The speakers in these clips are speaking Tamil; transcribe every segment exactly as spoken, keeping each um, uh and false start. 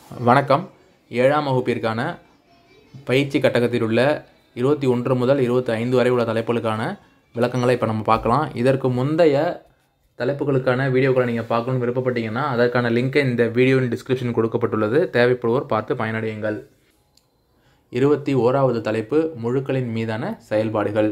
வணக்கம். ஏழாம் வகுப்பிற்கான பயிற்சி கட்டகத்தில் உள்ள இருபத்தி ஒன்று முதல் இருபத்தி ஐந்து வரை உள்ள தலைப்புகளுக்கான விளக்கங்களை இப்போ நம்ம பார்க்கலாம். இதற்கு முந்தைய தலைப்புகளுக்கான வீடியோக்களை நீங்கள் பார்க்கணும்னு விருப்பப்பட்டீங்கன்னா அதற்கான லிங்கை இந்த வீடியோவின் டிஸ்கிரிப்ஷன் கொடுக்கப்பட்டுள்ளது. தேவைப்படுவோர் பார்த்து பயனடையுங்கள். இருபத்தி ஓராவது தலைப்பு முழுக்களின் மீதான செயல்பாடுகள்.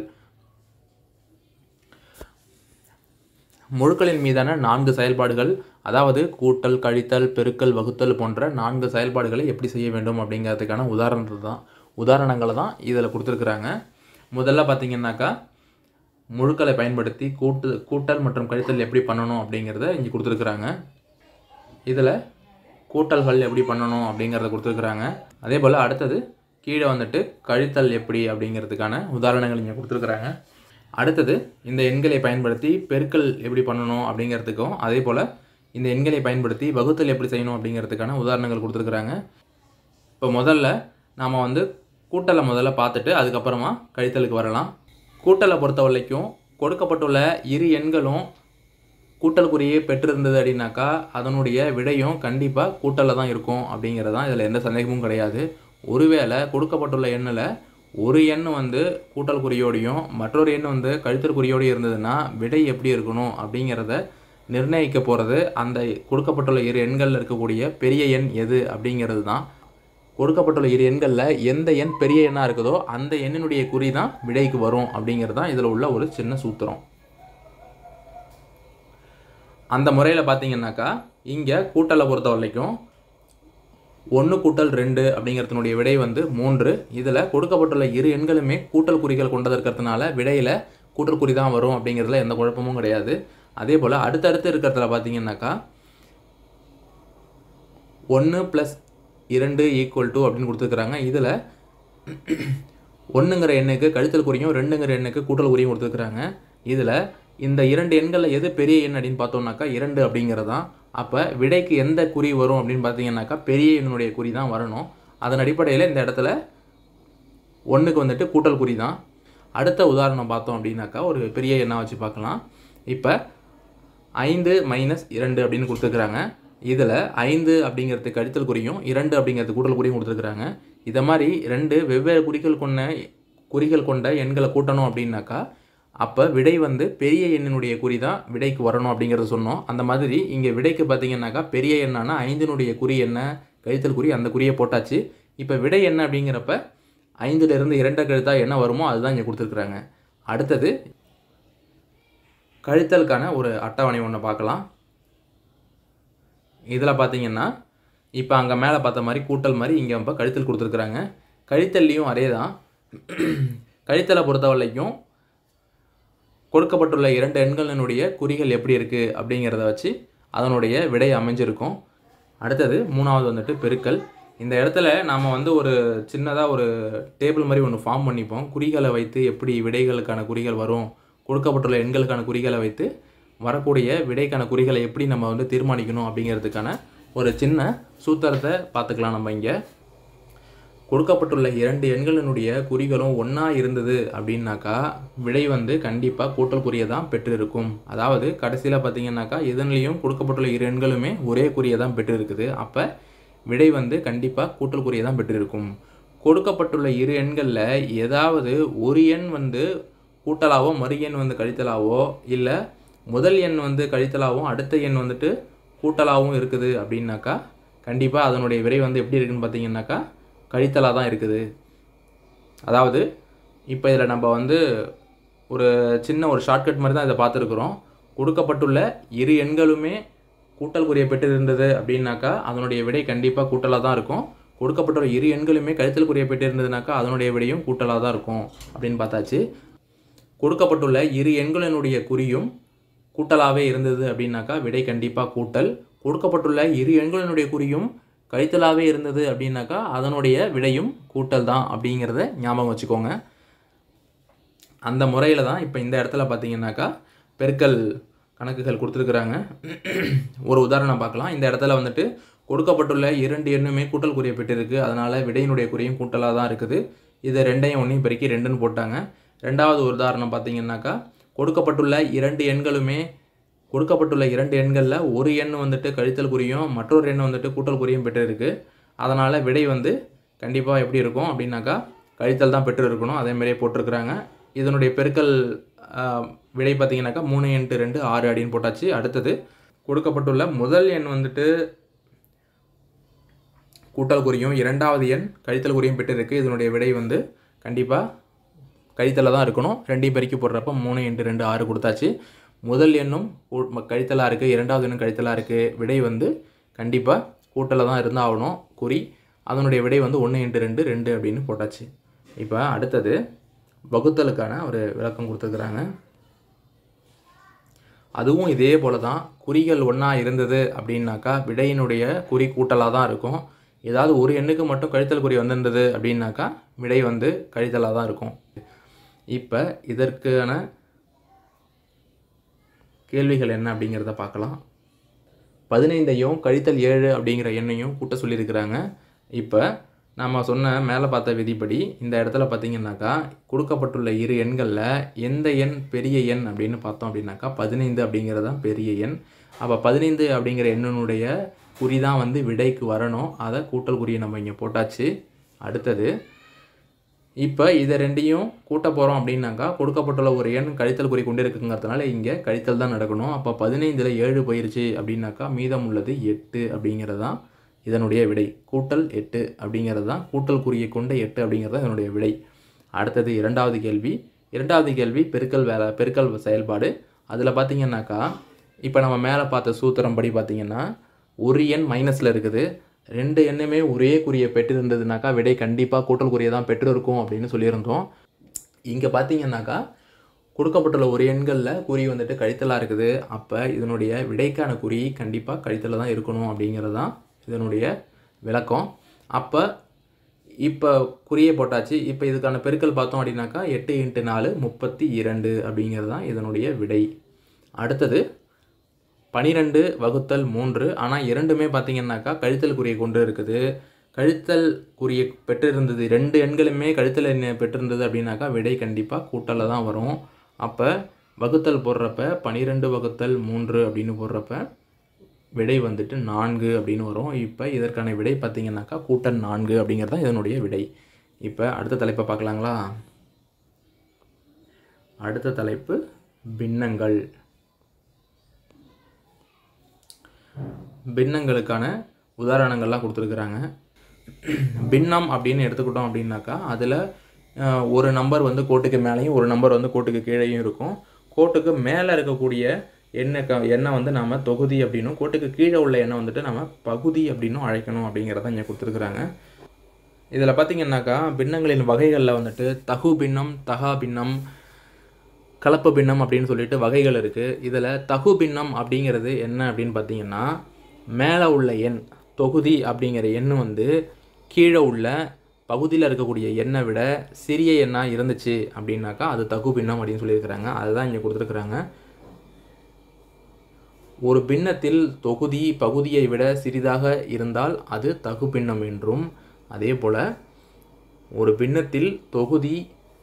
முழுக்களின் மீதான நான்கு செயல்பாடுகள், அதாவது கூட்டல், கழித்தல், பெருக்கல், வகுத்தல் போன்ற நான்கு செயல்பாடுகளை எப்படி செய்ய வேண்டும் அப்படிங்கிறதுக்கான உதாரணத்தை தான் உதாரணங்களை தான் இதில் கொடுத்துருக்குறாங்க. முதல்ல பார்த்தீங்கன்னாக்கா முழுக்களை பயன்படுத்தி கூட்டு கூட்டல் மற்றும் கழித்தல் எப்படி பண்ணணும் அப்படிங்கிறத இங்கே கொடுத்துருக்குறாங்க. இதில் கூட்டல்கள் எப்படி பண்ணணும் அப்படிங்கிறத கொடுத்துருக்குறாங்க. அதே போல் அடுத்தது கீழே வந்துட்டு கழித்தல் எப்படி அப்படிங்கிறதுக்கான உதாரணங்கள் இங்கே கொடுத்துருக்குறாங்க. அடுத்தது இந்த எண்களை பயன்படுத்தி பெருக்கல் எப்படி பண்ணணும் அப்படிங்கிறதுக்கும், அதே போல் இந்த எண்களை பயன்படுத்தி வகுத்தல் எப்படி செய்யணும் அப்படிங்கிறதுக்கான உதாரணங்கள் கொடுத்துருக்குறாங்க. இப்போ முதல்ல நாம் வந்து கூட்டலை முதல்ல பார்த்துட்டு அதுக்கப்புறமா கழித்தலுக்கு வரலாம். கூட்டலை பொறுத்த வரைக்கும் கொடுக்கப்பட்டுள்ள இரு எண்களும் கூட்டல் குறியே பெற்றிருந்தது அப்படின்னாக்கா அதனுடைய விடையும் கண்டிப்பாக கூட்டலில் தான் இருக்கும் அப்படிங்கிறது தான் இதில் எந்த சந்தேகமும் கிடையாது. ஒருவேளை கொடுக்கப்பட்டுள்ள எண்ணில் ஒரு எண் வந்து கூட்டல் குறியோடையும் மற்றொரு எண் வந்து கழித்தல் குறியோடையும் இருந்ததுன்னா விடை எப்படி இருக்கணும் அப்படிங்கிறத நிர்ணயிக்க போகிறது அந்த கொடுக்கப்பட்டுள்ள இரு எண்களில் இருக்கக்கூடிய பெரிய எண் எது அப்படிங்கிறது தான். கொடுக்கப்பட்டுள்ள இரு எண்களில் எந்த எண் பெரிய எண்ணாக இருக்குதோ அந்த எண்ணினுடைய குறி தான் விடைக்கு வரும் அப்படிங்கிறது தான் இதில் உள்ள ஒரு சின்ன சூத்திரம். அந்த முறையில் பார்த்தீங்கன்னாக்கா இங்கே கூட்டலை பொறுத்த வரைக்கும் ஒன்று கூட்டல் ரெண்டு அப்படிங்கிறதுனுடைய விடை வந்து மூன்று. இதில் கொடுக்கப்பட்டுள்ள இரு எண்களுமே கூட்டல் குறிகள் கொண்டது இருக்கிறதுனால விடையில் கூட்டல் குறி தான் வரும் அப்படிங்கிறதுல எந்த குழப்பமும் கிடையாது. அதே போல் அடுத்தடுத்து இருக்கிறதுல பார்த்தீங்கன்னாக்கா ஒன்று ப்ளஸ் இரண்டு ஈக்குவல் டு அப்படின்னு கொடுத்துருக்குறாங்க. இதில் ஒன்றுங்கிற எண்ணுக்கு கழித்தல் குறியும் ரெண்டுங்கிற எண்ணுக்கு கூட்டல் குறியும் கொடுத்துருக்குறாங்க. இதில் இந்த இரண்டு எண்களில் எது பெரிய எண் அப்படின்னு பார்த்தோம்னாக்கா இரண்டு அப்படிங்கிறது தான். அப்போ விடைக்கு எந்த குறி வரும் அப்படின்னு பார்த்தீங்கன்னாக்கா பெரிய எண்ணுடைய குறி தான் வரணும். அதன் அடிப்படையில் இந்த இடத்துல ஒன்றுக்கு வந்துட்டு கூட்டல் குறி தான். அடுத்த உதாரணம் பார்த்தோம் அப்படின்னாக்கா ஒரு பெரிய எண்ணாக வச்சு பார்க்கலாம். இப்போ ஐந்து மைனஸ் இரண்டு அப்படின்னு கொடுத்துருக்குறாங்க. இதில் ஐந்து அப்படிங்கிறது கழித்தல் குறியும் இரண்டு அப்படிங்கிறது கூட்டல் குறியும் கொடுத்துருக்குறாங்க. இதை மாதிரி ரெண்டு வெவ்வேறு குறிகள் கொண்ட குறிகள் கொண்ட எண்களை கூட்டணும் அப்படின்னாக்கா அப்போ விடை வந்து பெரிய எண்ணினுடைய குறி தான் விடைக்கு வரணும் அப்படிங்கிறத சொன்னோம். அந்த மாதிரி இங்கே விடைக்கு பார்த்தீங்கன்னாக்கா பெரிய எண்ணானா ஐந்தினுடைய குறி என்ன, கழித்தல் குறி, அந்த குறியை போட்டாச்சு. இப்போ விடை என்ன அப்படிங்கிறப்ப ஐந்துலேருந்து இரண்டை கழித்தா என்ன வருமோ அதுதான் இங்கே கொடுத்துருக்குறாங்க. அடுத்தது கழித்தலுக்கான ஒரு அட்டவணை ஒன்று பார்க்கலாம். இதில் பார்த்தீங்கன்னா இப்போ அங்கே மேலே பார்த்த மாதிரி கூட்டல் மாதிரி இங்கே இப்போ கழித்தல் கொடுத்துருக்குறாங்க. கழித்தல்லையும் அதே தான். கழித்தலை பொறுத்த வரைக்கும் கொடுக்கப்பட்டுள்ள இரண்டு எண்களினுடைய குறிகள் எப்படி இருக்குது அப்படிங்கிறத வச்சு அதனுடைய விடை அமைஞ்சிருக்கும். அடுத்தது மூணாவது வந்துட்டு பெருக்கல். இந்த இடத்துல நாம் வந்து ஒரு சின்னதாக ஒரு டேபிள் மாதிரி ஒன்று ஃபார்ம் பண்ணிப்போம். குறிகளை வைத்து எப்படி விடைகளுக்கான குறிகள் வரும், கொடுக்கப்பட்டுள்ள எண்களுக்கான குறிகளை வைத்து வரக்கூடிய விடைக்கான குறிகளை எப்படி நம்ம வந்து தீர்மானிக்கணும் அப்படிங்கிறதுக்கான ஒரு சின்ன சூத்திரத்தை பார்த்துக்கலாம். நம்ம இங்கே கொடுக்கப்பட்டுள்ள இரண்டு எண்களினுடைய குறிகளும் ஒன்றா இருந்தது அப்படின்னாக்கா விடை வந்து கண்டிப்பாக கூட்டல் குறியை தான் பெற்றிருக்கும். அதாவது கடைசியில் பார்த்தீங்கன்னாக்கா எதன்லேயும் கொடுக்கப்பட்டுள்ள இரு எண்களுமே ஒரே குறியை தான் பெற்றிருக்குது. அப்போ விடை வந்து கண்டிப்பாக கூட்டல் குறியை தான் பெற்றிருக்கும். கொடுக்கப்பட்டுள்ள இரு எண்களில் ஏதாவது ஒரு எண் வந்து கூட்டலாவோ மறு எண் வந்து கழித்தலாவோ இல்லை முதல் எண் வந்து கழித்தலாகவும் அடுத்த எண் வந்துட்டு கூட்டலாகவும் இருக்குது அப்படின்னாக்கா கண்டிப்பாக அதனுடைய விடை வந்து எப்படி இருக்குதுன்னு பார்த்தீங்கன்னாக்கா கழித்தலாக தான் இருக்குது. அதாவது இப்போ இதில் நம்ம வந்து ஒரு சின்ன ஒரு ஷார்ட்கட் மாதிரி தான் இதை பார்த்துருக்குறோம். கொடுக்கப்பட்டுள்ள இரு எண்களுமே கூட்டல் குறியை பெற்றிருந்தது அப்படின்னாக்கா அதனுடைய விடை கண்டிப்பாக கூட்டலாக தான் இருக்கும். கொடுக்கப்பட்டுள்ள இரு எண்களுமே கழித்தல் குறியை பெற்றிருந்ததுனாக்கா அதனுடைய விடையும் கூட்டலாக தான் இருக்கும் அப்படின்னு பார்த்தாச்சு. கொடுக்கப்பட்டுள்ள இரு எண்களினுடைய குறியும் கூட்டலாகவே இருந்தது அப்படின்னாக்கா விடை கண்டிப்பாக கூட்டல். கொடுக்கப்பட்டுள்ள இரு எண்களினுடைய குறியும் கழித்தலாகவே இருந்தது அப்படின்னாக்கா அதனுடைய விடையும் கூட்டல் தான் அப்படிங்கிறத ஞாபகம் வச்சுக்கோங்க. அந்த முறையில் தான் இப்போ இந்த இடத்துல பார்த்தீங்கன்னாக்கா பெருக்கல் கணக்குகள் கொடுத்துருக்குறாங்க. ஒரு உதாரணம் பார்க்கலாம். இந்த இடத்துல வந்துட்டு கொடுக்கப்பட்டுள்ள இரண்டு எண்ணுமே கூட்டல் குறியை பெற்றிருக்கு. அதனால் விடையினுடைய குறியும் கூட்டலாக தான் இருக்குது. இதை ரெண்டையும் ஒன்றையும் பெருக்கி ரெண்டுன்னு போட்டாங்க. ரெண்டாவது ஒரு உதாரணம் பார்த்தீங்கன்னாக்கா கொடுக்கப்பட்டுள்ள இரண்டு எண்களுமே கொடுக்கப்பட்டுள்ள இரண்டு எண்களில் ஒரு எண் வந்துட்டு கழித்தல் குறியும் மற்றொரு எண் வந்துட்டு கூட்டல் குறியும் பெற்றிருக்கு. அதனால் விடை வந்து கண்டிப்பாக எப்படி இருக்கும் அப்படின்னாக்கா கழித்தல் தான் பெற்று இருக்கணும். அதேமாதிரியே போட்டிருக்கிறாங்க. இதனுடைய பெருக்கல் விடை பார்த்தீங்கன்னாக்கா மூணு இன்ட்டு ரெண்டு ஆறு அப்படின்னு போட்டாச்சு. அடுத்தது கொடுக்கப்பட்டுள்ள முதல் எண் வந்துட்டு கூட்டல் குறியும் இரண்டாவது எண் கழித்தல் குறியும் பெற்றிருக்கு. இதனுடைய விடை வந்து கண்டிப்பாக கழித்தலில் தான் இருக்கணும். ரெண்டையும் பெருக்கி போடுறப்ப மூணு இன்ட்டு ரெண்டு ஆறு கொடுத்தாச்சு. முதல் எண்ணும் கழித்தலாக இருக்குது, இரண்டாவது எண்ணும் கழித்தலாக இருக்குது. விடை வந்து கண்டிப்பாக கூட்டலில் தான் இருந்தால் ஆகணும் குறி. அதனுடைய விடை வந்து ஒன்று இன்ட்டு ரெண்டு ரெண்டு அப்படின்னு போட்டாச்சு. இப்போ அடுத்தது வகுத்தலுக்கான ஒரு விளக்கம் கொடுத்துருக்குறாங்க. அதுவும் இதே போல தான். குறிகள் ஒன்றா இருந்தது அப்படின்னாக்கா விடையினுடைய குறி கூட்டலாக தான் இருக்கும். ஏதாவது ஒரு எண்ணுக்கு மட்டும் கழித்தல் குறி வந்திருந்தது அப்படின்னாக்கா விடை வந்து கழித்தலாக தான் இருக்கும். இப்போ இதற்கான கேள்விகள் என்ன அப்படிங்கிறத பார்க்கலாம். பதினைந்தையும் கழித்தல் ஏழு அப்படிங்கிற எண்ணையும் கூட்ட சொல்லியிருக்கிறாங்க. இப்போ நம்ம சொன்ன மேலே பார்த்த விதிப்படி இந்த இடத்துல பார்த்திங்கனாக்கா கொடுக்கப்பட்டுள்ள இரு எண்களில் எந்த எண் பெரிய எண் அப்படின்னு பார்த்தோம் அப்படின்னாக்கா பதினைந்து அப்படிங்கிறது தான் பெரிய எண். அப்போ பதினைந்து அப்படிங்கிற எண்ணினுடைய குறி தான் வந்து விடைக்கு வரணும். அதை கூட்டல் குறியை நம்ம இங்கே போட்டாச்சு. அடுத்தது இப்போ இதை ரெண்டையும் கூட்ட போகிறோம் அப்படின்னாக்கா கொடுக்கப்பட்டுள்ள ஒரு எண் கழித்தல் குறி கொண்டு இருக்குங்கிறதுனால இங்கே கழித்தல் தான் நடக்கணும். அப்போ பதினைந்தில் ஏழு போயிடுச்சு அப்படின்னாக்கா மீதம் உள்ளது எட்டு அப்படிங்கிறது தான் இதனுடைய விடை. கூட்டல் எட்டு அப்படிங்கிறது தான் கூட்டல் குறியை கொண்ட எட்டு அப்படிங்கிறது தான் இதனுடைய விடை. அடுத்தது இரண்டாவது கேள்வி. இரண்டாவது கேள்வி பெருக்கல் வேலை பெருக்கல் செயல்பாடு. அதில் பார்த்திங்கன்னாக்கா இப்போ நம்ம மேலே பார்த்த சூத்திரம் படி பார்த்திங்கன்னா ஒரு எண் மைனஸில் இருக்குது. ரெண்டு எண்ணுமே ஒரே குறியை பெற்றிருந்ததுனாக்கா விடை கண்டிப்பாக கூட்டல் குறியை தான் பெற்றிருக்கும் அப்படின்னு சொல்லியிருந்தோம். இங்கே பார்த்திங்கன்னாக்கா கொடுக்கப்பட்டுள்ள ஒரு எண்களில் குறி வந்துட்டு கழித்தலாக இருக்குது. அப்போ இதனுடைய விடைக்கான குறி கண்டிப்பாக கழித்தலில் தான் இருக்கணும் அப்படிங்கிறது தான் இதனுடைய விளக்கம். அப்போ இப்போ குறியை போட்டாச்சு. இப்போ இதுக்கான பெருக்கல் பார்த்தோம் அப்படின்னாக்கா எட்டு இன்ட்டு நாலு முப்பத்தி இரண்டு அப்படிங்கிறது தான் இதனுடைய விடை. அடுத்தது பனிரெண்டு வகுத்தல் மூன்று. ஆனால் இரண்டுமே பார்த்திங்கன்னாக்கா கழித்தல் குறியை கொண்டு இருக்குது. கழித்தல் குறியை பெற்றிருந்தது ரெண்டு எண்களுமே கழித்தல் எண்ணை பெற்றிருந்தது அப்படின்னாக்கா விடை கண்டிப்பாக கூட்டலில் தான் வரும். அப்போ வகுத்தல் போடுறப்ப பனிரெண்டு வகுத்தல் மூன்று அப்படின்னு போடுறப்ப விடை வந்துட்டு நான்கு அப்படின்னு வரும். இப்போ இதற்கான விடை பார்த்திங்கனாக்கா கூட்டல் நான்கு அப்படிங்கிறது தான் இதனுடைய விடை. இப்போ அடுத்த தலைப்பை பார்க்கலாங்களா. அடுத்த தலைப்பு பின்னங்கள். பின்னங்களுக்கான உதாரணங்கள்லாம் கொடுத்துருக்குறாங்க. பின்னம் அப்படின்னு எடுத்துக்கிட்டோம் அப்படின்னாக்கா அதில் ஒரு நம்பர் வந்து கோட்டுக்கு மேலேயும் ஒரு நம்பர் வந்து கோட்டுக்கு கீழேயும் இருக்கும். கோட்டுக்கு மேலே இருக்கக்கூடிய எண்ணை க எண்ணை வந்து நம்ம தொகுதி அப்படின்னும் கோட்டுக்கு கீழே உள்ள எண்ணை வந்துட்டு நம்ம பகுதி அப்படின்னும் அழைக்கணும் அப்படிங்கிறத இங்கே கொடுத்துருக்குறாங்க. இதில் பார்த்திங்கன்னாக்கா பின்னங்களின் வகைகளில் வந்துட்டு தகு பின்னம், தகா பின்னம், கலப்பு பின்னம் அப்படின்னு சொல்லிட்டு வகைகள் இருக்குது. இதில் தகு பின்னம் அப்படிங்கிறது என்ன அப்படின்னு பார்த்திங்கன்னா மேலே உள்ள எண் தொகுதி அப்படிங்கிற எண் வந்து கீழே உள்ள பகுதியில் இருக்கக்கூடிய எண்ணை விட சிறிய எண்ணாக இருந்துச்சு அப்படின்னாக்கா அது தகு பின்னம் அப்படின்னு சொல்லியிருக்கிறாங்க. அதுதான் இங்கே கொடுத்துருக்குறாங்க. ஒரு பின்னத்தில் தொகுதி பகுதியை விட சிறிதாக இருந்தால் அது தகு பின்னம் என்றும், அதே போல் ஒரு பின்னத்தில் தொகுதி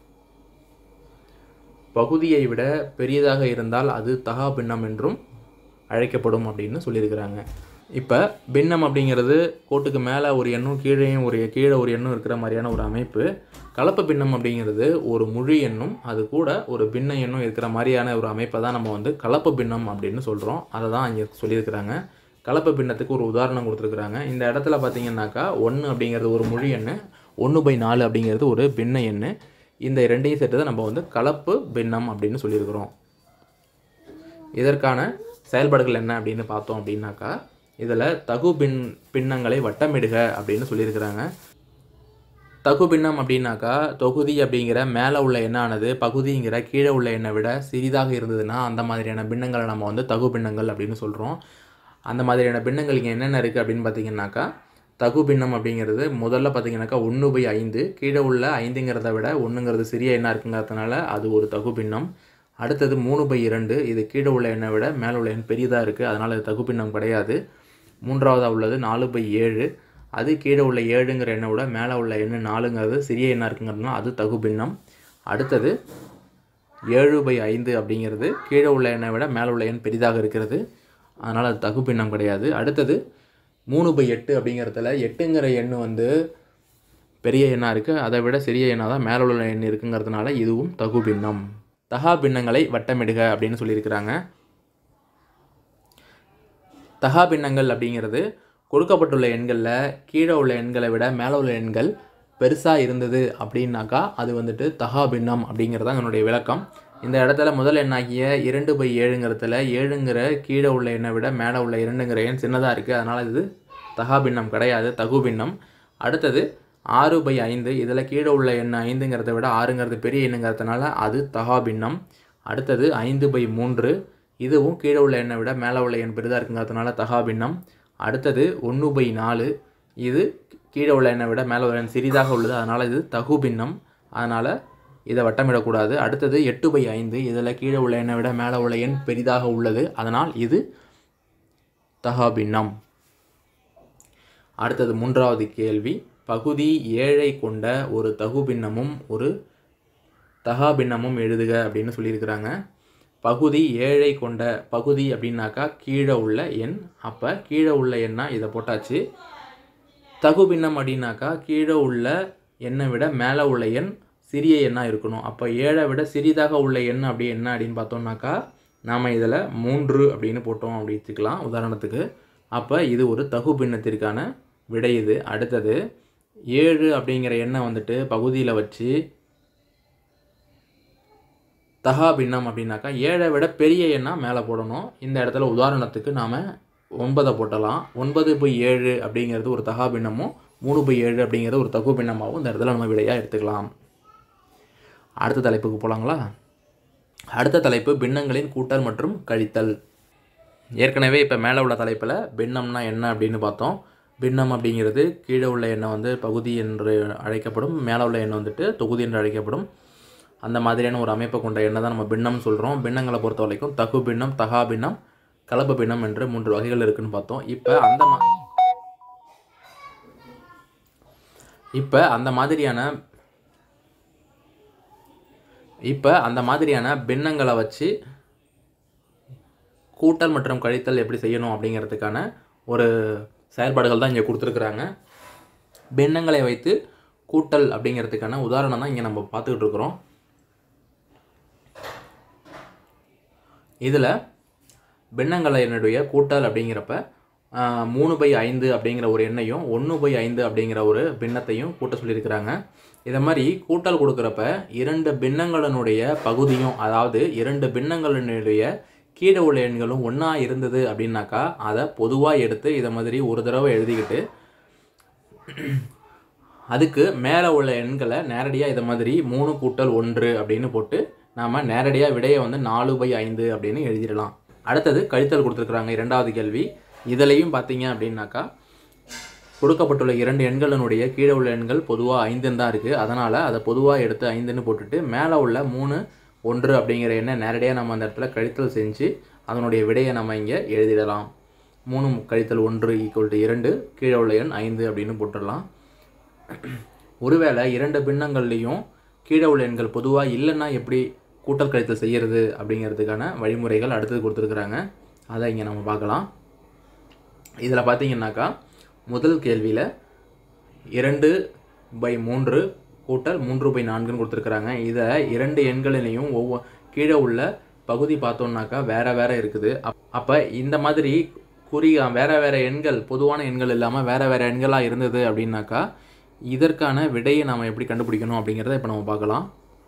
பகுதியை விட பெரியதாக இருந்தால் அது தகா பின்னம் என்றும் அழைக்கப்படும் அப்படின்னு சொல்லியிருக்கிறாங்க. இப்போ பின்னம் அப்படிங்கிறது கோட்டுக்கு மேலே ஒரு எண்ணும் கீழேயும் ஒரு கீழே ஒரு எண்ணும் இருக்கிற மாதிரியான ஒரு அமைப்பு. கலப்பு பின்னம் அப்படிங்கிறது ஒரு முழு எண்ணும் அது கூட ஒரு பின்ன எண்ணும் இருக்கிற மாதிரியான ஒரு அமைப்பை தான் நம்ம வந்து கலப்பு பின்னம் அப்படின்னு சொல்கிறோம். அதை தான் இங்கே சொல்லியிருக்கிறாங்க. கலப்பு பின்னத்துக்கு ஒரு உதாரணம் கொடுத்துருக்குறாங்க. இந்த இடத்துல பார்த்திங்கன்னாக்கா ஒன்று அப்படிங்கிறது ஒரு முழு எண், ஒன்று பை நாலு அப்படிங்கிறது ஒரு பின்ன எண். இந்த ரெண்டையும் சேர்த்து தான் நம்ம வந்து கலப்பு பின்னம் அப்படின்னு சொல்லியிருக்கிறோம். இதற்கான செயல்பாடுகள் என்ன அப்படின்னு பார்த்தோம் அப்படின்னாக்கா இதில் தகு பின் பின்னங்களை வட்டமிடுக அப்படின்னு சொல்லியிருக்கிறாங்க. தகு பின்னம் அப்படின்னாக்கா தொகுதி அப்படிங்கிற மேலே உள்ள எண்ணானது பகுதிங்கிற கீழே உள்ள எண்ணை விட சிறிதாக இருந்ததுன்னா அந்த மாதிரியான பின்னங்களை நம்ம வந்து தகு பின்னங்கள் அப்படின்னு சொல்கிறோம். அந்த மாதிரியான பின்னங்கள் இங்கே என்னென்ன இருக்குது அப்படின்னு பார்த்திங்கனாக்கா தகு பின்னம் அப்படிங்கிறது முதல்ல பார்த்திங்கனாக்கா ஒன்று பை ஐந்து, கீழே உள்ள ஐந்துங்கிறத விட ஒன்றுங்கிறது சிறிய எண்ணாக இருக்குங்கிறதுனால அது ஒரு தகு பின்னம். அடுத்தது மூணு பை இரண்டு, இது கீழே உள்ள எண்ணை விட மேலே உள்ள எண் பெரியதாக இருக்குது, அதனால் அது தகு பின்னம் கிடையாது. மூன்றாவதாக உள்ளது நாலு பை ஏழு, அது கீழே உள்ள ஏழுங்கிற எண்ணை விட மேலே உள்ள எண்ணு நாலுங்கிறது சிறிய எண்ணாக இருக்குங்கிறதுனால அது தகு பின்னம். அடுத்தது ஏழு பை ஐந்து அப்படிங்கிறது கீழே உள்ள எண்ணை விட மேலே உள்ள எண் பெரிதாக இருக்கிறது, அதனால் அது தகு பின்னம் கிடையாது. அடுத்தது மூணு பை எட்டு அப்படிங்கிறதுல எட்டுங்கிற எண் வந்து பெரிய எண்ணாக இருக்குது, அதை விட சிறிய எண்ணாக தான் மேலே உள்ள எண் இருக்குங்கிறதுனால இதுவும் தகு பின்னம். தகா பின்னங்களை வட்டமிடுக அப்படின்னு சொல்லியிருக்கிறாங்க. தகா பின்னங்கள் அப்படிங்கிறது கொடுக்கப்பட்டுள்ள எண்களில் கீழே உள்ள எண்களை விட மேலே உள்ள எண்கள் பெருசாக இருந்தது அப்படின்னாக்கா அது வந்துட்டு தகா பின்னம் அப்படிங்கிறது அதனுடைய விளக்கம். இந்த இடத்துல முதல் எண்ணாகிய இரண்டு பை ஏழுங்கிறதுல ஏழுங்கிற கீழே உள்ள எண்ணை விட மேலே உள்ள இரண்டுங்கிற எண் சின்னதாக இருக்குது, அதனால் இது தகா பின்னம் கிடையாது, தகு பின்னம். அடுத்தது ஆறு பை ஐந்து, இதில் கீழே உள்ள எண் ஐந்துங்கிறத விட ஆறுங்கிறது பெரிய எண்ணுங்கிறதுனால அது தகா பின்னம். அடுத்தது ஐந்து பை மூன்று, இதுவும் கீழே உள்ள எண்ணை விட மேலே உள்ள எண் பெரிதாக இருக்குங்கிறதுனால தகா பின்னம். அடுத்தது ஒன்று பை நாலு, இது கீழே உள்ள எண்ணை விட மேலே உள்ள எண் சிறிதாக உள்ளது, அதனால் இது தகு பின்னம், அதனால் இதை வட்டமிடக்கூடாது. அடுத்தது எட்டு பை ஐந்து, இதில் கீழே உள்ள எண்ணை விட மேலே உள்ள எண் பெரிதாக உள்ளது, அதனால் இது தகா பின்னம். அடுத்தது மூன்றாவது கேள்வி, பகுதி ஏழை கொண்ட ஒரு தகு பின்னமும் ஒரு தகா பின்னமும் எழுதுக அப்படின்னு சொல்லியிருக்கிறாங்க. பகுதி ஏழை கொண்ட, பகுதி அப்படின்னாக்கா கீழே உள்ள எண், அப்போ கீழே உள்ள எண்ணா இதை போட்டாச்சு. தகு பின்னம் அப்படின்னாக்கா கீழே உள்ள எண்ணை விட மேலே உள்ள எண் சிறிய எண்ணாக இருக்கணும். அப்போ ஏழை விட சிறிதாக உள்ள எண் அப்படி என்ன அப்படின்னு பார்த்தோம்னாக்கா நாம் இதில் மூன்று அப்படின்னு போட்டோம் அப்படி வச்சுக்கலாம் உதாரணத்துக்கு. அப்போ இது ஒரு தகு பின்னத்திற்கான விடை இது. அடுத்தது ஏழு அப்படிங்கிற எண்ணை வந்துட்டு பகுதியில் வச்சு தகா பின்னம் அப்படின்னாக்கா ஏழை விட பெரிய எண்ணாக மேலே போடணும். இந்த இடத்துல உதாரணத்துக்கு நாம் ஒன்பதை போட்டலாம். ஒன்பது பை ஏழு அப்படிங்கிறது ஒரு தகா பின்னமும் மூணு பை ஏழு அப்படிங்கிறது ஒரு தகு பின்னமாகவும் இந்த இடத்துல நம்ம விடையாக எடுத்துக்கலாம். அடுத்த தலைப்புக்கு போகலாங்களா? அடுத்த தலைப்பு பின்னங்களின் கூட்டல் மற்றும் கழித்தல். ஏற்கனவே இப்போ மேலே உள்ள தலைப்பில் பின்னம்னா என்ன அப்படின்னு பார்த்தோம். பின்னம் அப்படிங்கிறது கீழே உள்ள எண்ணை வந்து பகுதி என்று அழைக்கப்படும், மேலே உள்ள எண்ணை வந்துட்டு தொகுதி என்று அழைக்கப்படும். அந்த மாதிரியான ஒரு அமைப்பை கொண்ட எண்ணை தான் நம்ம பின்னம் சொல்கிறோம். பின்னங்களை பொறுத்த வரைக்கும் தகு பின்னம், தகா பின்னம், கலப்பு பின்னம் என்று மூன்று வகைகள் இருக்குன்னு பார்த்தோம். இப்போ அந்த மா இப்போ அந்த மாதிரியான இப்போ அந்த மாதிரியான பின்னங்களை வச்சு கூட்டல் மற்றும் கழித்தல் எப்படி செய்யணும் அப்படிங்கிறதுக்கான ஒரு செயல்பாடுகள் தான் இங்கே கொடுத்துருக்குறாங்க. பின்னங்களை வைத்து கூட்டல் அப்படிங்கிறதுக்கான உதாரணம் தான் இங்கே நம்ம பார்த்துக்கிட்டு இருக்கிறோம். இதில் பின்னங்களினுடைய கூட்டல் அப்படிங்கிறப்ப மூணு பை ஐந்து அப்படிங்கிற ஒரு எண்ணையும் ஒன்று பை ஐந்து அப்படிங்கிற ஒரு பின்னத்தையும் கூட்ட சொல்லியிருக்கிறாங்க. இதை மாதிரி கூட்டல் கொடுக்குறப்ப இரண்டு பின்னங்களினுடைய பகுதியும், அதாவது இரண்டு பின்னங்களினுடைய கீழே உள்ள எண்களும் ஒன்றா இருந்தது அப்படின்னாக்கா அதை பொதுவாக எடுத்து இதை மாதிரி ஒரு தடவை எழுதிக்கிட்டு அதுக்கு மேலே உள்ள எண்களை நேரடியாக இதை மாதிரி மூணு கூட்டல் ஒன்று அப்படின்னு போட்டு நாம் நேரடியாக விடையை வந்து நாலு பை ஐந்து அப்படின்னு எழுதிடலாம். அடுத்தது கழித்தல் கொடுத்துருக்குறாங்க. இரண்டாவது கேள்வி. இதிலையும் பார்த்தீங்க அப்படின்னாக்கா கொடுக்கப்பட்டுள்ள இரண்டு எண்களினுடைய கீழே உள்ள எண்கள் பொதுவாக ஐந்துன்னு தான் இருக்குது, அதனால் அதை பொதுவாக எடுத்து ஐந்துன்னு போட்டுட்டு மேலே உள்ள மூணு ஒன்று அப்படிங்கிற எண்ணை நேரடியாக நம்ம அந்த இடத்துல கழித்தல் செஞ்சு அதனுடைய விடையை நம்ம இங்கே எழுதிடலாம். மூணு கழித்தல் ஒன்று ஈக்குவல் டு இரண்டு, கீழே உள்ள எண் ஐந்து அப்படின்னு போட்டுடலாம். ஒருவேளை இரண்டு பின்னங்கள்லேயும் கீழே உள்ள எண்கள் பொதுவாக இல்லைன்னா எப்படி கூட்டல் கழித்தல் செய்கிறது அப்படிங்கிறதுக்கான வழிமுறைகள் அடுத்தது கொடுத்துருக்குறாங்க. அதை இங்கே நம்ம பார்க்கலாம். இதில் பார்த்தீங்கன்னாக்கா முதல் கேள்வியில் இரண்டு பை மூன்று கூட்டல் மூன்று பை நான்குன்னு கொடுத்துருக்குறாங்க. இதை இரண்டு எண்களிலையும் ஒவ்வொரு கீழே உள்ள பகுதி பார்த்தோம்னாக்கா வேறு வேறு இருக்குது. அப் அப்போ இந்த மாதிரி குறி வேறு வேறு எண்கள், பொதுவான எண்கள் இல்லாமல் வேறு வேறு எண்களாக இருந்தது அப்படின்னாக்கா இதற்கான விடையை நாம் எப்படி கண்டுபிடிக்கணும் அப்படிங்கிறத இப்போ நம்ம பார்க்கலாம்.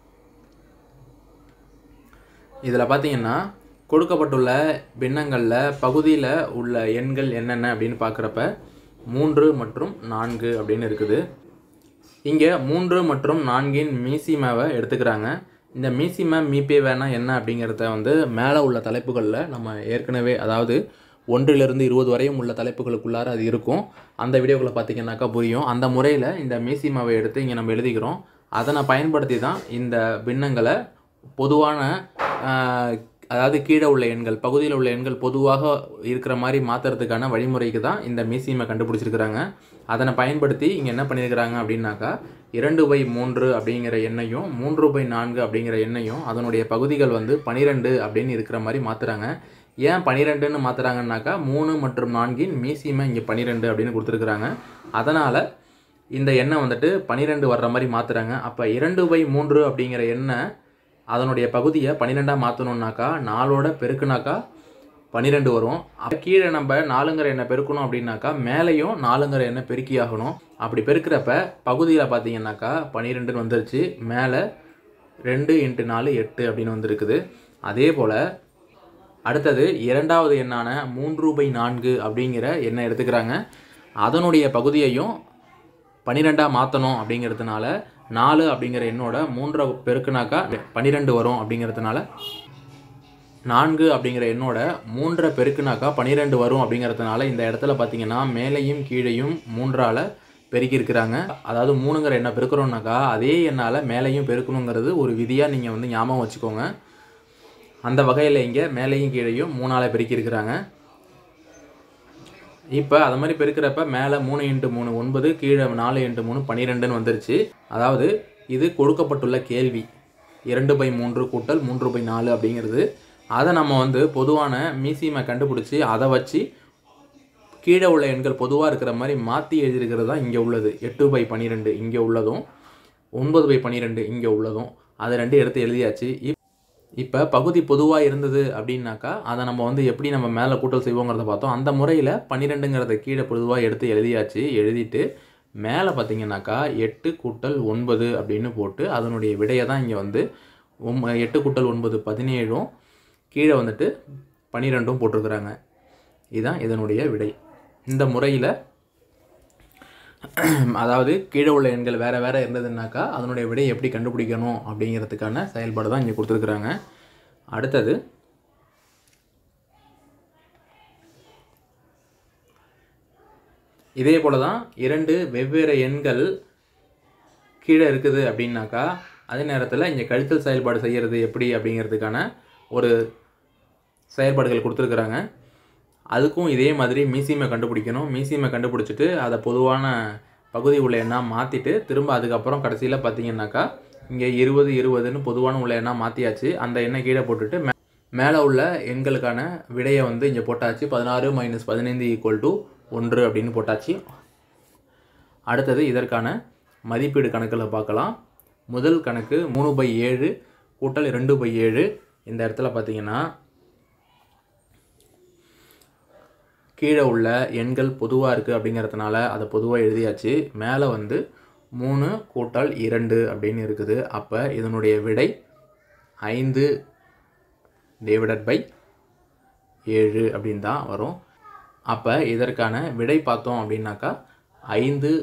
இதில் பார்த்தீங்கன்னா கொடுக்கப்பட்டுள்ள பின்னங்களில் பகுதியில் உள்ள எண்கள் என்னென்ன அப்படின்னு பார்க்குறப்ப மூன்று மற்றும் நான்கு அப்படின்னு இருக்குது. இங்கே மூன்று மற்றும் நான்கின் மீசிமாவை எடுத்துக்கிறாங்க. இந்த மீசிமா மீபேவேனா என்ன அப்படிங்கிறத வந்து மேலே உள்ள தலைப்புகளில் நம்ம ஏற்கனவே, அதாவது ஒன்றிலிருந்து இருபது வரையும் உள்ள தலைப்புகளுக்குள்ளார அது இருக்கும். அந்த வீடியோக்களை பார்த்திங்கன்னாக்கா புரியும். அந்த முறையில் இந்த மீசிமாவை எடுத்து இங்கே நம்ம எழுதிக்கிறோம். அதனை பயன்படுத்தி தான் இந்த பின்னங்களை பொதுவான, அதாவது கீழே உள்ள எண்கள், பகுதியில் உள்ள எண்கள் பொதுவாக இருக்கிற மாதிரி மாற்றுறதுக்கான வழிமுறைக்கு தான் இந்த மீசிமை கண்டுபிடிச்சிருக்கிறாங்க. அதனை பயன்படுத்தி இங்கே என்ன பண்ணியிருக்கிறாங்க அப்படின்னாக்கா இரண்டு பை மூன்று அப்படிங்கிற எண்ணையும் மூன்று பை நான்கு அப்படிங்கிற எண்ணையும் அதனுடைய பகுதிகள் வந்து பன்னிரெண்டு அப்படின்னு இருக்கிற மாதிரி மாற்றுறாங்க. ஏன் பன்னிரெண்டுன்னு மாற்றுறாங்கன்னாக்கா மூணு மற்றும் நான்கின் மீசிமை இங்கே பன்னிரெண்டு அப்படின்னு கொடுத்துருக்குறாங்க. அதனால் இந்த எண்ணை வந்துட்டு பன்னிரெண்டு வர்ற மாதிரி மாற்றுறாங்க. அப்போ இரண்டு பை மூன்று அப்படிங்கிற எண்ணை அதனுடைய பகுதியை பன்னிரெண்டாக மாற்றணுன்னாக்கா நாலோட பெருக்குனாக்கா பன்னிரெண்டு வரும். கீழே நம்ம நாலுங்கிற எண்ணை பெருக்கணும் அப்படின்னாக்கா மேலேயும் நாலுங்கிற எண்ணை பெருக்கி ஆகணும். அப்படி பெருக்கிறப்ப பகுதியில் பார்த்தீங்கன்னாக்கா பன்னிரெண்டுன்னு வந்துருச்சு. மேலே ரெண்டு இன்ட்டு நாலு எட்டு அப்படின்னு வந்துருக்குது. அதே போல் அடுத்தது இரண்டாவது எண்ணான மூன்று பை நான்கு அப்படிங்கிற எண்ணை எடுத்துக்கிறாங்க. அதனுடைய பகுதியையும் பன்னிரெண்டாக மாற்றணும் அப்படிங்கிறதுனால நாலு அப்படிங்கிற எண்ணோட மூன்றை பெருக்குனாக்கா பன்னிரெண்டு வரும். அப்படிங்கிறதுனால நான்கு அப்படிங்கிற எண்ணோட மூன்றை பெருக்குனாக்கா பன்னிரெண்டு வரும். அப்படிங்கிறதுனால இந்த இடத்துல பார்த்தீங்கன்னா மேலேயும் கீழேயும் மூன்றால் பெருக்கியிருக்கிறாங்க. அதாவது மூணுங்கிற எண்ணை பெருக்கிறோம்னாக்கா அதே எண்ணால் மேலேயும் பெருக்கணுங்கிறது ஒரு விதியாக நீங்கள் வந்து ஞாபகம் வச்சுக்கோங்க. அந்த வகையில் இங்கே மேலேயும் கீழேயும் மூணால் பெருக்கியிருக்கிறாங்க. இப்போ அது மாதிரி பெருக்கிறப்ப மேலே மூணு இன்ட்டு மூணு ஒன்பது, கீழே நாலு இன்ட்டு மூணு பன்னிரெண்டுன்னு வந்துருச்சு. அதாவது இது கொடுக்கப்பட்டுள்ள கேள்வி இரண்டு பை மூன்று கூட்டல் மூன்று பை நாலு அப்படிங்கிறது. அதை நம்ம வந்து பொதுவான மீசிமை கண்டுபிடிச்சி அதை வச்சு கீழே உள்ள எண்கள் பொதுவாக இருக்கிற மாதிரி மாற்றி எழுதியிருக்கிறது தான் இங்கே உள்ளது. எட்டு பை பன்னிரெண்டு இங்கே உள்ளதும் ஒன்பது பை பன்னிரெண்டு இங்கே உள்ளதும் அதை ரெண்டு எடுத்து எழுதியாச்சு. இப்போ பகுதி பொதுவாக இருந்தது அப்படின்னாக்கா அதை நம்ம வந்து எப்படி நம்ம மேலே கூட்டல் செய்வோங்கிறத பார்த்தோம். அந்த முறையில் பன்னிரெண்டுங்கிறத கீழே பொதுவாக எடுத்து எழுதியாச்சு. எழுதிட்டு மேலே பார்த்தீங்கன்னாக்கா எட்டு கூட்டல் ஒன்பது அப்படின்னு போட்டு அதனுடைய விடையை தான் இங்கே வந்து ஒம் எட்டு கூட்டல் ஒன்பது பதினேழும் கீழே வந்துட்டு பன்னிரெண்டும் போட்டிருக்கிறாங்க. இதுதான் இதனுடைய விடை. இந்த முறையில் அதாவது கீழே உள்ள எண்கள் வேறு வேறு இருந்ததுன்னாக்கா அதனுடைய விடையை எப்படி கண்டுபிடிக்கணும் அப்படிங்கிறதுக்கான செயல்பாடு தான் இங்கே கொடுத்துருக்குறாங்க. அடுத்தது இதே போல் தான் இரண்டு வெவ்வேறு எண்கள் கீழே இருக்குது அப்படின்னாக்கா அதே நேரத்தில் இங்கே கழித்தல் செயல்பாடு செய்கிறது எப்படி அப்படிங்கிறதுக்கான ஒரு செயல்பாடுகள் கொடுத்துருக்குறாங்க. அதுக்கும் இதே மாதிரி மீசிமை கண்டுபிடிக்கணும். மீசிமை கண்டுபிடிச்சிட்டு அதை பொதுவான பகுதி உள்ள எண்ணாக மாற்றிட்டு திரும்ப அதுக்கப்புறம் கடைசியில் பார்த்தீங்கன்னாக்கா இங்கே இருபது இருபதுன்னு பொதுவான உள்ள எண்ணாக மாற்றியாச்சு. அந்த எண்ணெய் கீழே போட்டுட்டு மே மேலே உள்ள எண்களுக்கான விடையை வந்து இங்கே போட்டாச்சு. பதினாறு மைனஸ் பதினைந்து ஈக்குவல் டு ஒன்று அப்படின்னு போட்டாச்சு. அடுத்தது இதற்கான மதிப்பீடு கணக்கில் பார்க்கலாம். முதல் கணக்கு மூணு பை ஏழு கூட்டல் ரெண்டு பை ஏழு. இந்த இடத்துல பார்த்தீங்கன்னா கீழே உள்ள எண்கள் பொதுவாக இருக்குது அப்படிங்கிறதுனால அதை பொதுவாக எழுதியாச்சு. மேலே வந்து மூணு கூட்டல் இரண்டு அப்படின்னு இருக்குது. அப்போ இதனுடைய விடை ஐந்து டிவைடட் பை ஏழு அப்படின்னு தான் வரும். அப்போ இதற்கான விடை பார்த்தோம் அப்படின்னாக்கா ஐந்து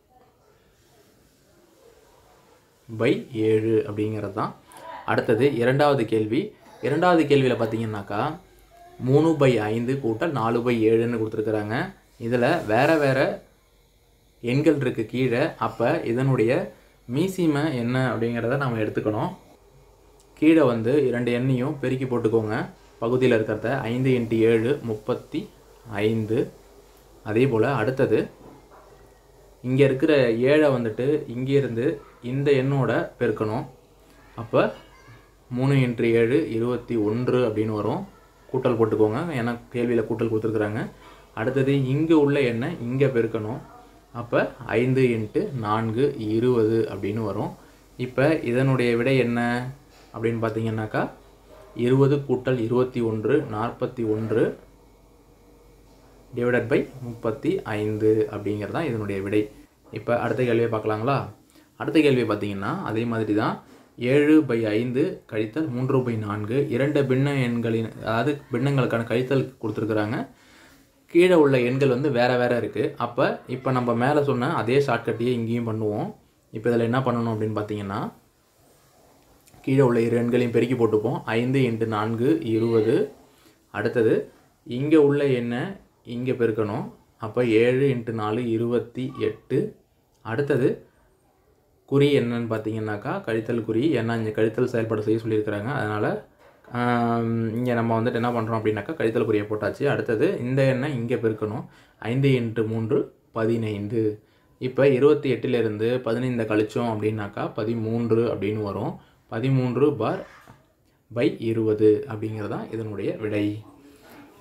பை ஏழு அப்படிங்கிறது தான். அடுத்தது இரண்டாவது கேள்வி. இரண்டாவது கேள்வியில் பார்த்தீங்கன்னாக்கா மூணு பை ஐந்து கூட்டல் நாலு பை ஏழுன்னு கொடுத்துருக்குறாங்க. இதில் வேறு வேறு எண்கள் இருக்குது கீழே. அப்போ இதனுடைய மீசிமை என்ன அப்படிங்கிறத நம்ம எடுத்துக்கணும். கீழே வந்து இரண்டு எண்ணையும் பெருக்கி போட்டுக்கோங்க. பகுதியில் இருக்கிறத ஐந்து இன்ட்டு ஏழு முப்பத்தி ஐந்து. அதே போல் அடுத்தது இங்கே இருக்கிற ஏழை வந்துட்டு இங்கேருந்து இந்த எண்ணோட பெருக்கணும். அப்போ மூணு இன்ட்டு ஏழு இருபத்தி ஒன்று அப்படின்னு வரும். கூட்டல் போட்டுக்கோங்க, ஏன்னா கேள்வியில் கூட்டல் கொடுத்துருக்குறாங்க. அடுத்தது இங்கே உள்ள எண்ணை இங்கே பெருக்கணும். அப்போ ஐந்து இன்ட்டு நான்கு இருபது அப்படின்னு வரும். இப்போ இதனுடைய விடை என்ன அப்படின்னு பார்த்தீங்கன்னாக்கா இருபது கூட்டல் இருபத்தி ஒன்று நாற்பத்தி ஒன்று டிவைடட் பை முப்பத்தி ஐந்து அப்படிங்கிறது தான் இதனுடைய விடை. இப்போ அடுத்த கேள்வியை பார்க்கலாங்களா? அடுத்த கேள்வி பார்த்தீங்கன்னா அதே மாதிரி தான். ஏழு பை ஐந்து கழித்தல் மூன்று பை நான்கு இரண்டு பின்ன எண்களின் அதாவது பின்னங்களுக்கான கழித்தல் கொடுத்துருக்குறாங்க. கீழே உள்ள எண்கள் வந்து வேறு வேறு இருக்குது. அப்போ இப்போ நம்ம மேலே சொன்ன அதே ஷார்ட்கட்டையே இங்கேயும் பண்ணுவோம். இப்போ இதில் என்ன பண்ணணும் அப்படின்னு பார்த்தீங்கன்னா கீழே உள்ள இரு எண்களையும் பெருக்கி போட்டுப்போம். ஐந்து இன்ட்டு நான்கு இருபது. அடுத்தது இங்கே உள்ள எண்ணை இங்கே பெருக்கணும். அப்போ ஏழு இன்ட்டு நாலு இருபத்தி எட்டு. அடுத்தது குறி என்னன்னு பார்த்தீங்கன்னாக்கா கழித்தல் குறி. ஏன்னா இங்கே கழித்தல் செயல்பாடு செய்ய சொல்லியிருக்கிறாங்க. அதனால் இங்கே நம்ம வந்துட்டு என்ன பண்ணுறோம் அப்படின்னாக்கா கழித்தல் குறியை போட்டாச்சு. அடுத்தது இந்த எண்ணை இங்கே பெருக்கணும். ஐந்து இன்ட்டு மூன்று பதினைந்து. இப்போ இருபத்தி எட்டுலேருந்து பதினைந்தை கழித்தோம் அப்படின்னாக்கா பதிமூன்று அப்படின்னு வரும். பதிமூன்று பார் பை இருபது அப்படிங்கிறது தான் இதனுடைய விடை.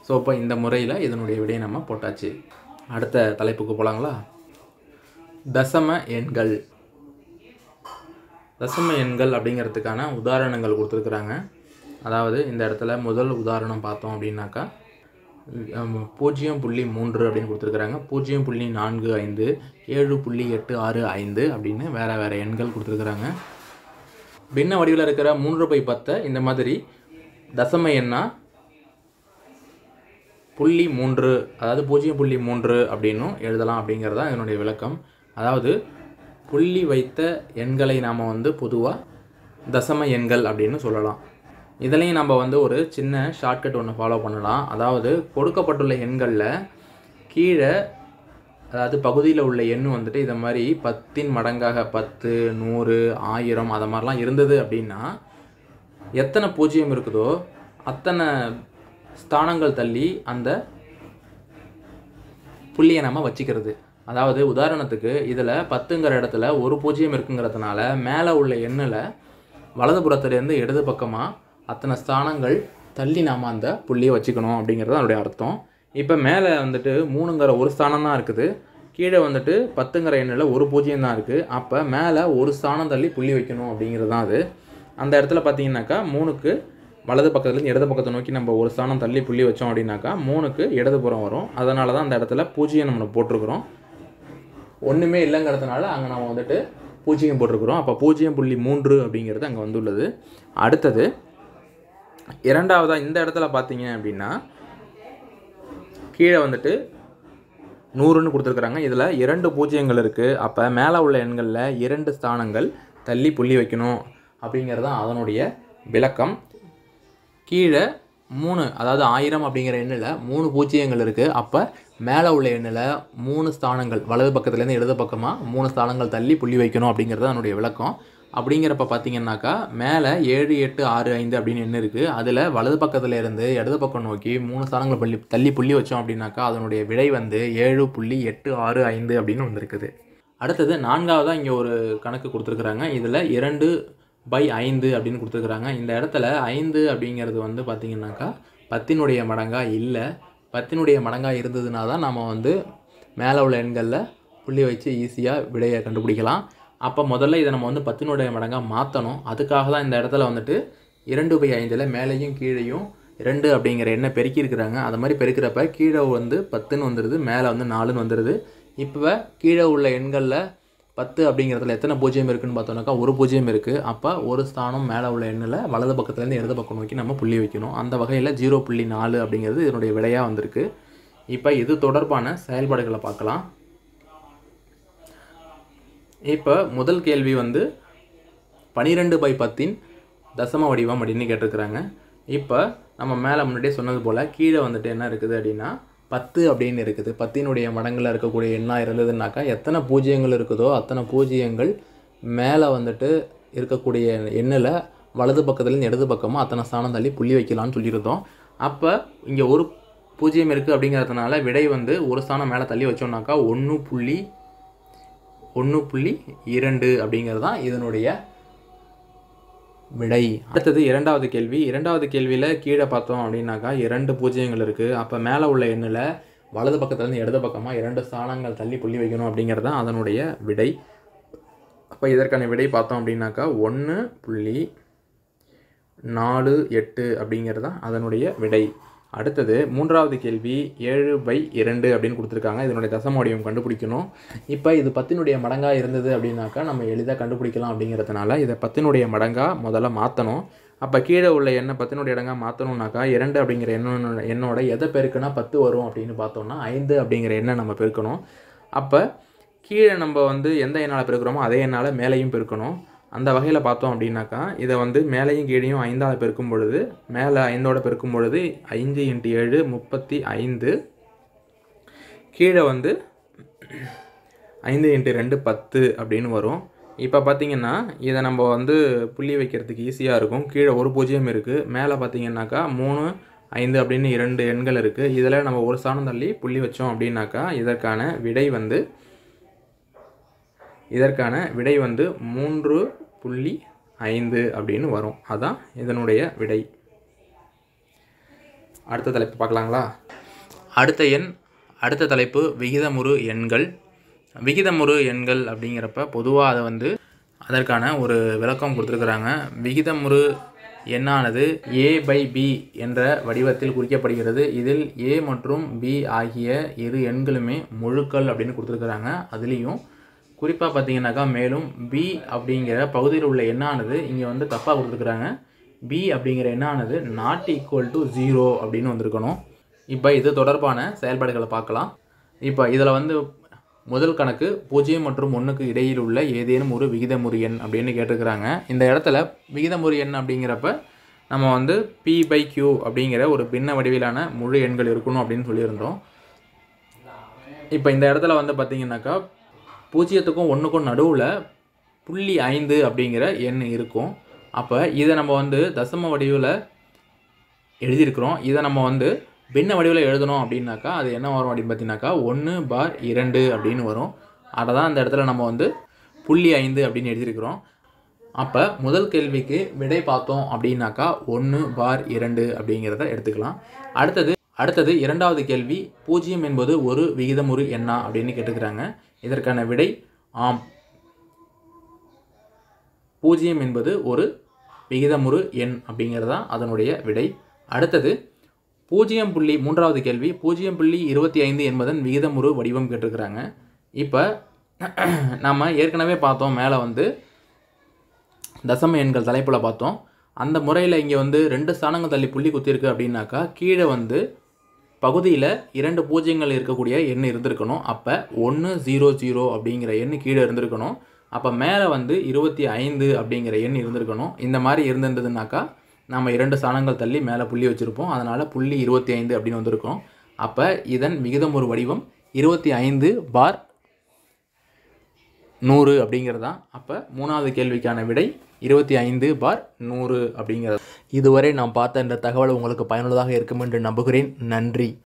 ஸோ இப்போ இந்த முறையில் இதனுடைய விடையை நம்ம போட்டாச்சு. அடுத்த தலைப்புக்கு போகலாங்களா? தசம எண்கள். தசம எண்கள் அப்படிங்கிறதுக்கான உதாரணங்கள் கொடுத்துருக்குறாங்க. அதாவது இந்த இடத்துல முதல் உதாரணம் பார்த்தோம் அப்படின்னாக்கா பூஜ்ஜியம் புள்ளி மூன்று அப்படின்னு கொடுத்துருக்குறாங்க. பூஜ்ஜியம் புள்ளி நான்கு ஐந்து, ஏழு புள்ளி எட்டு ஆறு ஐந்து அப்படின்னு வேறு வேறு எண்கள் கொடுத்துருக்குறாங்க. பின்ன வடிவில் இருக்கிற மூன்று பை பத்தை இந்த மாதிரி தசம எண்ணா புள்ளி மூன்று, அதாவது பூஜ்ஜியம் புள்ளி மூன்று அப்படின்னும் எழுதலாம் அப்படிங்கிறது தான் இதனுடைய விளக்கம். அதாவது புள்ளி வைத்த எண்களை நாம் வந்து பொதுவாக தசம எண்கள் அப்படின்னு சொல்லலாம். இதுலேயும் நம்ம வந்து ஒரு சின்ன ஷார்ட்கட் ஒன்று ஃபாலோ பண்ணலாம். அதாவது கொடுக்கப்பட்டுள்ள எண்களில் கீழே, அதாவது பகுதியில் உள்ள எண் வந்துட்டு இதை மாதிரி பத்தின் மடங்காக பத்து, நூறு, ஆயிரம் அதை மாதிரிலாம் இருந்தது அப்படின்னா எத்தனை பூஜ்ஜியம் இருக்குதோ அத்தனை ஸ்தானங்கள் தள்ளி அந்த புள்ளியை நம்ம வச்சுக்கிறது. அதாவது உதாரணத்துக்கு இதில் பத்துங்கிற இடத்துல ஒரு பூஜ்ஜியம் இருக்குங்கிறதுனால மேலே உள்ள எண்ணில் வலதுபுறத்துலேருந்து இடது பக்கமாக அத்தனை ஸ்தானங்கள் தள்ளி நாம் அந்த புள்ளியை வச்சுக்கணும் அப்படிங்கிறது அதனுடைய அர்த்தம். இப்போ மேலே வந்துட்டு மூணுங்கிற ஒரு ஸ்தானம் தான் இருக்குது, கீழே வந்துட்டு பத்துங்கிற எண்ணில் ஒரு பூஜ்ஜியம் தான் இருக்குது. அப்போ மேலே ஒரு ஸ்தானம் தள்ளி புள்ளி வைக்கணும் அப்படிங்கிறது தான் அது. அந்த இடத்துல பார்த்தீங்கன்னாக்கா மூணுக்கு வலது பக்கத்துலேருந்து இடது பக்கத்தை நோக்கி நம்ம ஒரு ஸ்தானம் தள்ளி புள்ளி வச்சோம் அப்படின்னாக்கா மூணுக்கு இடதுபுறம் வரும். அதனால தான் அந்த இடத்துல பூஜ்ஜியம் நம்ம போட்டிருக்கிறோம். ஒன்றுமே இல்லைங்கிறதுனால அங்கே நம்ம வந்துட்டு பூஜ்ஜியம் போட்டிருக்கிறோம். அப்போ பூஜ்ஜியம் புள்ளி மூன்று அப்படிங்கிறது அங்கே வந்துள்ளது. அடுத்தது இரண்டாவதாக இந்த இடத்துல பார்த்தீங்க அப்படின்னா கீழே வந்துட்டு நூறுன்னு கொடுத்துருக்குறாங்க. இதில் இரண்டு பூஜ்ஜியங்கள் இருக்குது. அப்போ மேலே உள்ள எண்களில் இரண்டு ஸ்தானங்கள் தள்ளி புள்ளி வைக்கணும் அப்படிங்கிறது தான் அதனுடைய விளக்கம். கீழே மூணு, அதாவது ஆயிரம் அப்படிங்கிற எண்ணில் மூணு பூஜ்ஜியங்கள் இருக்குது. அப்போ மேலே உள்ள எண்ணில் மூணு ஸ்தானங்கள் வலது பக்கத்துலேருந்து இடது பக்கமாக மூணு ஸ்தானங்கள் தள்ளி புள்ளி வைக்கணும் அப்படிங்கிறது அதனுடைய விளக்கம். அப்படிங்கிறப்ப பார்த்தீங்கன்னாக்கா மேலே ஏழு எட்டு ஆறு ஐந்து அப்படின்னு எண்ணு இருக்குது. அதில் வலது பக்கத்தில் இருந்து இடது பக்கம் நோக்கி மூணு ஸ்தானங்கள் பள்ளி தள்ளி புள்ளி வச்சோம் அப்படின்னாக்கா அதனுடைய விடை வந்து ஏழு புள்ளி எட்டு ஆறு ஐந்து அப்படின்னு வந்திருக்குது. அடுத்தது நான்காவதாக இங்கே ஒரு கணக்கு கொடுத்துருக்குறாங்க. இதில் இரண்டு பை ஐந்து அப்படின்னு கொடுத்துருக்குறாங்க. இந்த இடத்துல ஐந்து அப்படிங்கிறது வந்து பார்த்திங்கனாக்கா பத்தினுடைய மடங்காக இல்லை. பத்தினுடைய மடங்காக இருந்ததுனா தான் நம்ம வந்து மேலே உள்ள எண்களில் புள்ளி வச்சு ஈஸியாக விடையை கண்டுபிடிக்கலாம். அப்போ முதல்ல இதை நம்ம வந்து பத்தினுடைய மடங்காக மாற்றணும். அதுக்காக தான் இந்த இடத்துல வந்துட்டு இரண்டு பை ஐந்தில் மேலேயும் கீழேயும் ரெண்டு அப்படிங்கிற எண்ணை பெருக்கியிருக்கிறாங்க. அது மாதிரி பெருக்கிறப்ப கீழே வந்து பத்துன்னு வந்துடுது, மேலே வந்து நாலுன்னு வந்துடுது. இப்போ கீழே உள்ள எண்களில் பத்து அப்படிங்கிறதுல எத்தனை பூஜ்ஜியம் இருக்குதுன்னு பார்த்தோம்னாக்கா ஒரு பூஜ்ஜியம் இருக்குது. அப்போ ஒரு ஸ்தானம் மேலே உள்ள எண்ணில் வலது பக்கத்துலேருந்து இடது பக்கம் நோக்கி நம்ம புள்ளி வைக்கணும். அந்த வகையில் ஜீரோ புள்ளி நாலு அப்படிங்கிறது இதனுடைய விடையாக வந்திருக்கு. இப்போ இது தொடர்பான செயல்பாடுகளை பார்க்கலாம். இப்போ முதல் கேள்வி வந்து பன்னிரெண்டு பை பத்தின் தசம வடிவம் அப்படின்னு கேட்டிருக்கிறாங்க. இப்போ நம்ம மேலே முன்னாடியே சொன்னது போல் கீழே வந்துட்டு என்ன இருக்குது அப்படின்னா பத்து அப்படின்னு இருக்குது. பத்தினுடைய மடங்கில் இருக்கக்கூடிய எண்ணாக இருந்ததுனாக்கா எத்தனை பூஜ்ஜியங்கள் இருக்குதோ அத்தனை பூஜ்ஜியங்கள் மேலே வந்துட்டு இருக்கக்கூடிய எண்ணில் வலது பக்கத்துலேருந்து இடது பக்கமாக அத்தனை ஸ்தானம் தள்ளி புள்ளி வைக்கலான்னு சொல்லியிருந்தோம். அப்போ இங்கே ஒரு பூஜ்ஜியம் இருக்குது அப்படிங்கிறதுனால விடை வந்து ஒரு ஸ்தானம் மேலே தள்ளி வச்சோம்னாக்கா ஒன்று புள்ளி ஒன்று புள்ளி இரண்டு அப்படிங்கிறது தான் இதனுடைய விடை. அடுத்தது இரண்டாவது கேள்வி. இரண்டாவது கேள்வியில் கீழே பார்த்தோம் அப்படின்னாக்கா இரண்டு பூஜ்ஜியங்கள் இருக்குது. அப்போ மேலே உள்ள எண்ணில் வலது பக்கத்துலேருந்து இடது பக்கமாக இரண்டு ஸ்தானங்கள் தள்ளி புள்ளி வைக்கணும் அப்படிங்கிறது தான் அதனுடைய விடை. அப்போ இதற்கான விடை பார்த்தோம் அப்படின்னாக்கா ஒன்று புள்ளி நாலு எட்டு அப்படிங்கிறது தான் அதனுடைய விடை. அடுத்தது மூன்றாவது கேள்வி ஏழு பை இரண்டு அப்படின்னு கொடுத்துருக்காங்க. இதனுடைய தசம வடிவம் கண்டுபிடிக்கணும். இப்போ இது பத்தினுடைய மடங்காக இருந்தது அப்படின்னாக்கா நம்ம எளிதாக கண்டுபிடிக்கலாம். அப்படிங்கிறதுனால இதை பத்தினுடைய மடங்காக முதல்ல மாற்றணும். அப்போ கீழே உள்ள எண்ணை பத்தினுடைய இடங்காக மாற்றணும்னாக்கா இரண்டு அப்படிங்கிற எண்ணோட எண்ணோட எதை பெருக்குன்னா பத்து வரும் அப்படின்னு பார்த்தோம்னா ஐந்து அப்படிங்கிற எண்ணை நம்ம பெருக்கணும். அப்போ கீழே நம்ம வந்து எந்த எண்ணால் பெருக்கிறோமோ அதே எண்ணால் மேலேயும் பெருக்கணும். அந்த வகையில் பார்த்தோம் அப்படின்னாக்கா இதை வந்து மேலேயும் கீழேயும் ஐந்தால் பெருக்கும் பொழுது மேலே ஐந்தோட பெருக்கும் பொழுது ஐந்து இன்ட்டு ஏழு முப்பத்தி ஐந்து, கீழே வந்து ஐந்து இன்ட்டு ரெண்டு பத்து அப்படின்னு வரும். இப்போ பார்த்திங்கன்னா இதை நம்ம வந்து புள்ளி வைக்கிறதுக்கு ஈஸியாக இருக்கும். கீழே ஒரு பூஜ்ஜியம் இருக்குது, மேலே பார்த்திங்கன்னாக்கா மூணு ஐந்து அப்படின்னு இரண்டு எண்கள் இருக்குது. இதில் நம்ம ஒரு ஸ்தானம் தள்ளி புள்ளி வச்சோம் அப்படின்னாக்கா இதற்கான விடை வந்து இதற்கான விடை வந்து மூன்று புள்ளி ஐந்து அப்படின்னு வரும். அதுதான் இதனுடைய விடை. அடுத்த தலைப்பு பார்க்கலாங்களா? அடுத்த எண் அடுத்த தலைப்பு விகிதமுறு எண்கள். விகிதமுறு எண்கள் அப்படிங்கிறப்ப பொதுவாக அதை வந்து அதற்கான ஒரு விளக்கம் கொடுத்துருக்குறாங்க. விகிதமுறு எண்ணானது ஏ பை பி என்ற வடிவத்தில் குறிக்கப்படுகிறது. இதில் ஏ மற்றும் பி ஆகிய இரு எண்களுமே முழுக்கள் அப்படின்னு கொடுத்துருக்குறாங்க. அதுலேயும் குறிப்பாக பார்த்தீங்கன்னாக்கா மேலும் பி அப்படிங்கிற பகுதியில் உள்ள எண்ணானது இங்கே வந்து தப்பாக கொடுத்துருக்குறாங்க. பி அப்படிங்கிற எண்ணானது நாட் ஈக்குவல் டு ஜீரோ அப்படின்னு வந்திருக்கணும். இப்போ இது தொடர்பான செயல்பாடுகளை பார்க்கலாம். இப்போ இதில் வந்து முதல் கணக்கு பூஜ்ஜியம் மற்றும் ஒன்றுக்கு இடையில் உள்ள ஏதேனும் ஒரு விகிதமுறு எண் அப்படின்னு கேட்டிருக்கிறாங்க. இந்த இடத்துல விகிதமுறு எண் அப்படிங்கிறப்ப நம்ம வந்து பி பை கியூ அப்படிங்கிற ஒரு பின்ன வடிவிலான முழு எண்கள் இருக்கணும் அப்படின்னு சொல்லியிருந்தோம். இப்போ இந்த இடத்துல வந்து பார்த்திங்கனாக்கா பூஜ்ஜியத்துக்கும் ஒன்றுக்கும் நடுவில் புள்ளி ஐந்து அப்படிங்கிற எண் இருக்கும். அப்போ இதை நம்ம வந்து தசம வடிவில் எழுதியிருக்கிறோம். இதை நம்ம வந்து பின்ன வடிவில் எழுதணும் அப்படின்னாக்கா அது என்ன வரும் அப்படின்னு பார்த்தீங்கன்னாக்கா ஒன்று பார் இரண்டு அப்படின்னு வரும். அதை தான் அந்த இடத்துல நம்ம வந்து புள்ளி ஐந்து அப்படின்னு எழுதியிருக்கிறோம். அப்போ முதல் கேள்விக்கு விடை பார்த்தோம் அப்படின்னாக்கா ஒன்று பார் இரண்டு அப்படிங்கிறத எடுத்துக்கலாம். அடுத்தது அடுத்தது இரண்டாவது கேள்வி, பூஜ்ஜியம் என்பது ஒரு விகிதமுறு எண்ணா அப்படின்னு கேட்டுக்கிறாங்க. இதற்கான விடை ஆம், பூஜ்ஜியம் என்பது ஒரு விகிதமுறு எண் அப்படிங்கிறதா அதனுடைய விடை. அடுத்தது பூஜ்ஜியம் புள்ளி மூன்றாவது கேள்வி, பூஜ்ஜியம் புள்ளி இருபத்தி ஐந்து என்பதன் விகிதமுறு வடிவம் கேட்டிருக்கிறாங்க. இப்போ நம்ம ஏற்கனவே பார்த்தோம், மேலே வந்து தசம எண்கள் தலைப்பில் பார்த்தோம். அந்த முறையில் இங்கே வந்து ரெண்டு ஸ்தானங்கள் தள்ளி புள்ளி குத்திருக்கு அப்படின்னாக்கா கீழே வந்து பகுதியில் இரண்டு பூஜ்ஜியங்கள் இருக்கக்கூடிய எண் இருந்திருக்கணும். அப்போ ஒன்று ஜீரோ ஜீரோ அப்படிங்கிற எண் கீழே இருந்திருக்கணும். அப்போ மேலே வந்து இருபத்தி ஐந்து அப்படிங்கிற எண் இருந்திருக்கணும். இந்த மாதிரி இருந்திருந்ததுனாக்கா நம்ம இரண்டு ஸ்தானங்கள் தள்ளி மேலே புள்ளி வச்சுருப்போம். அதனால் புள்ளி இருபத்தி ஐந்து அப்படின்னு வந்திருக்கோம். அப்போ இதன் விகிதமுறு வடிவம் இருபத்தி ஐந்து பார் நூறு அப்படிங்கிறதான். அப்போ மூணாவது கேள்விக்கான விடை இருபத்தி ஐந்து பார் நூறு அப்படிங்கிறது. இதுவரை நாம் பார்த்த இந்த தகவல் உங்களுக்கு பயனுள்ளதாக இருக்கும் என்று நம்புகிறேன். நன்றி.